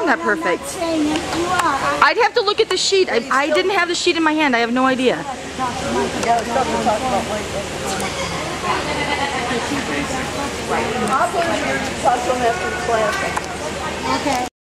perform that perfect. I'd have to look at the sheet. I didn't have the sheet in my hand. I have no idea. Yeah, stuff to talk about later. I'll bring you to talk to him after the class. Okay.